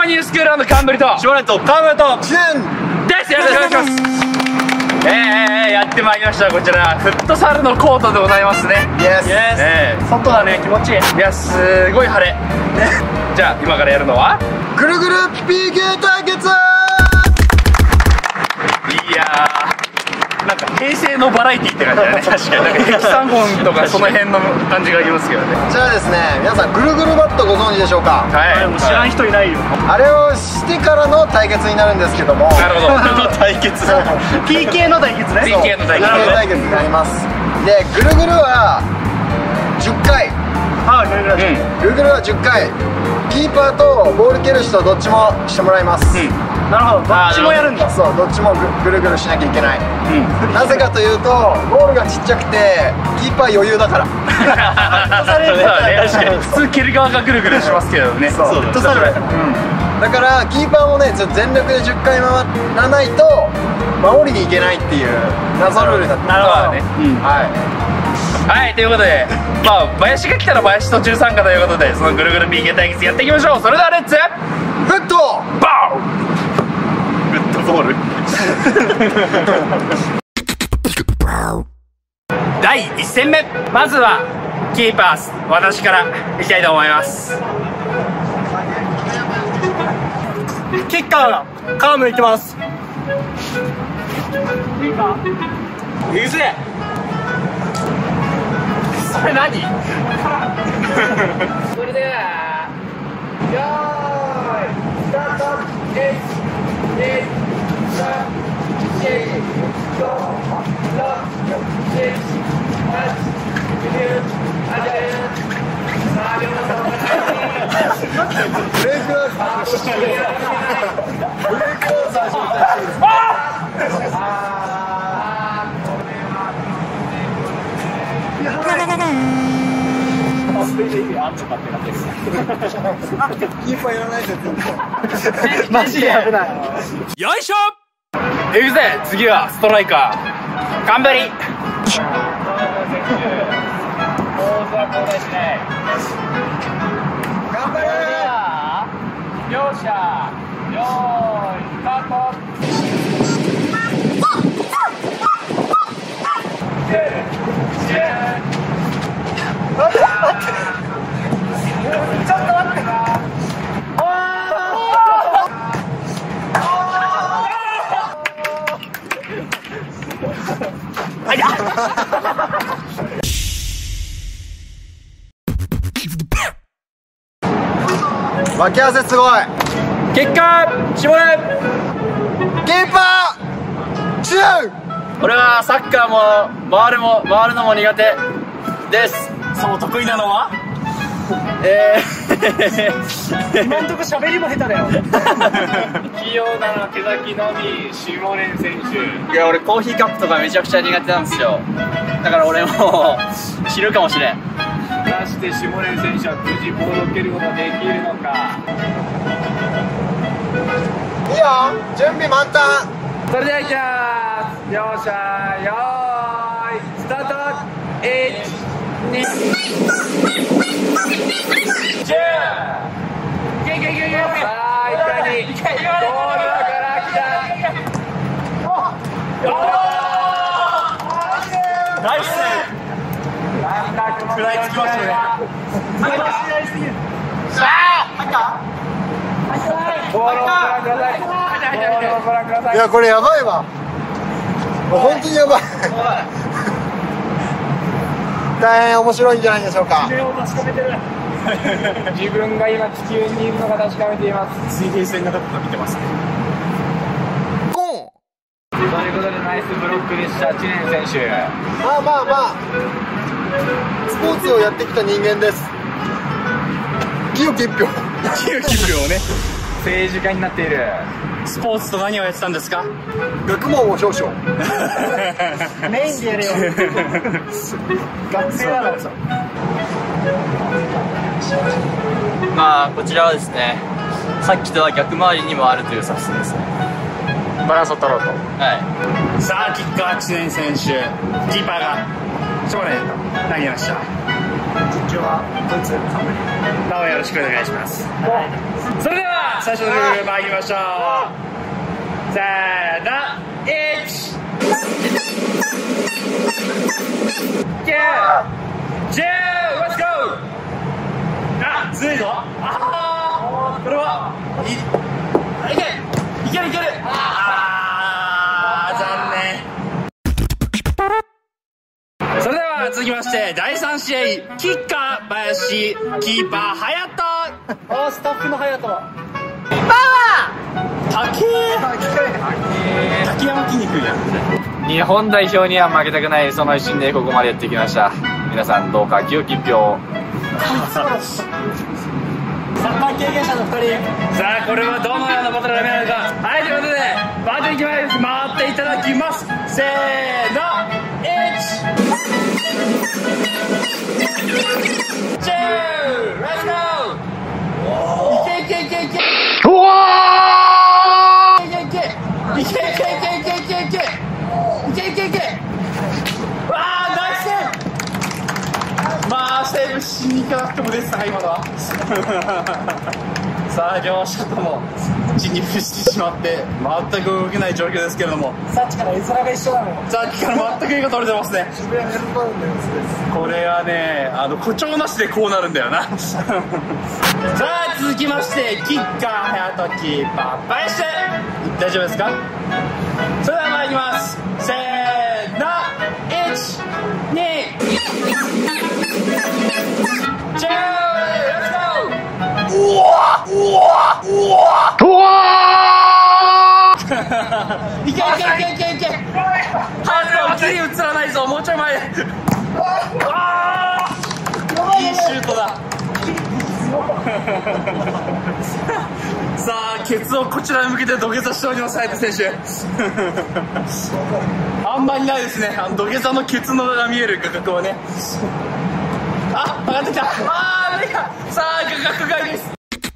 もニュースクールカンブリとしばらくとカムとです。よろしくお願いします。やってまいりました。こちらフットサルのコートでございますね。 イエス。 外はね気持ちいい。いやすごい晴れ。じゃあ今からやるのはぐるぐる PK 対決。 いやーなんか平成のバラエティって感じだね。確かになんかヘキサゴンとかその辺の感じがありますけどね。 じゃあですね、皆さんぐるぐるバットご存知でしょうか。 はい。 知らん人いないよ。 あれをしてからの対決になるんですけども。 なるほど。対決。 PK の対決ね。 PK の対決。 PK 対決になります。でぐるぐるは10回。 あ、ぐるぐる。 ぐるぐるは10回。キーパーとボール蹴る人どっちもしてもらいます。 なるほど。どっちもやるんだ。 そう、どっちもぐるぐるしなきゃいけない。なぜかというとゴールがちっちゃくてキーパー余裕だから。 確かに普通蹴る側がぐるぐるしますけどね。 そう、 フットサルだから。 だからキーパーもね全力で10回回らないと守りにいけないっていう謎ルールだった。 なるほどね。 はい、 ということでまあ林が来たら林途中参加ということでそのぐるぐる PK 対決やっていきましょう。それではレッツフットバウフットボール第1戦目、まずはキーパー私からいきたいと思います。 キッカーがカームいきます。いいか。 うぜそれ何それではよーいスタート。 ブレイクダンスブレイクダンキーパーやらないでマジで危ない。 よいしょ。いくぜ次はストライカー頑張り。 頑張れ。 両者よーいスタート。 脇汗すごい。 結果絞れ。 キーパーシュー。 俺はサッカーも回るのも苦手です。そう得意なのは今んとこ喋りも下手だよ。 器用なのは手先のみ下連選手。 いや俺コーヒーカップとかめちゃくちゃ苦手なんですよ。だから俺も知るかもしれん。 果たして下連選手は無事ボールを蹴ることができるのか。 いいよ、準備満タン。 それではいきます。両者よーいスタート。1、2、10。いけいけいけいけ。さあいかにゴールから来た。ナイス。食らいつきましたね。ボールをご覧ください。ボールをご覧ください。 いやこれやばいわ。もう本当にやばい。大変面白いんじゃないでしょうか。 自分が今地球にいるのが確かめています。水平線が見てますね。 ゴン。 ということでナイスブロックでした知念選手。 まあスポーツをやってきた人間です。清き一票。 清き一票をね。政治家になっている。スポーツと何をやってたんですか。 学問を少々。 メインでやれよ。学生だろ。 まあこちらはですね、さっきとは逆回りにもあるという作戦ですね。 バランスを取ろうと。 はい。 さあキッカー知念選手、キーパーが少年と投げました。 実況はドイツカンブリ。 なおよろしくお願いします。それでは最初のルール参りましょう。せーの、1、9、10、Let's go。あ、ずるいぞ。あー、これはいけるいけるいける。あー、残念。それでは続きまして第3試合、キッカー林、キーパー隼人。 あ、スタッフの隼人。 竹山筋肉やん。 日本代表には負けたくない、その一心でここまでやってきました。皆さんどうか清き一票を。 サッカー経験者の2人。 さあこれはどのようなバトルが見られるか。はい、ということでバトルいきます。回っていただきます。せーの、1、2、レッツゴー。いけいけいけいけ。うわー、いけいけいけいけいけいけいけいけいけいけ。わー、ナイスセーブ。まあセーブしに行かなくてもですか、今のは。さあ両者とも地に伏してしまって全く動けない状況ですけれども、 さっきから絵面が一緒なのよ。 さっきから全く絵が取れてますね。 渋谷メルトダウンの様子です。 これはね、誇張なしでこうなるんだよな。さあ続きましてキッカー隼人、キーパー林。大丈夫ですか。それでは参ります。せーの、1、2、10、うわうわうわうわいけいけいけいけいけ。ハンドキー映らないぞ、もうちょい前。あー、いいシュートだ。さあケツをこちらに向けて土下座しております、隼人選手。あんまりないですね、土下座のケツのが見える画角はね。あ、上がってきた。あー、目が。さあ画角外です。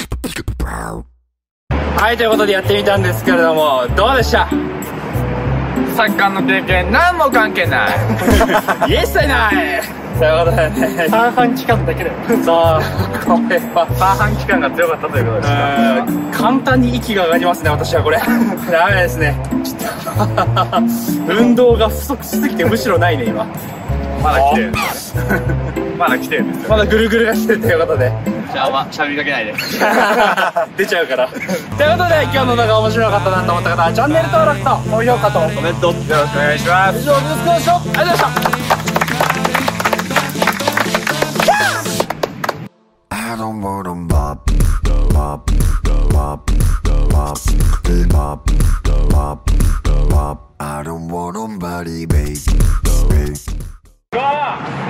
はい、ということでやってみたんですけれども、どうでした。 サッカーの経験何も関係ない。 イエスだいない。ということでね、 三半期間だけだよ。 そうこれは半々期間が強かったということです。 簡単に息が上がりますね、私はこれ。ダメですね、ちょっと運動が不足しすぎてむしろないね今。 まだ来てる。まだ来てるんですよ。 まだぐるぐるが来てるということで、 じゃあ喋りかけないで。 出ちゃうから。ということで今日の動画面白かったなと思った方はチャンネル登録と高評価とコメントよろしくお願いします。 以上、よろしくお願いします。ありがとうございました。 I don't want them bop, bop, bop, bop, bop, bop, bop. I don't want nobody, baby. Go!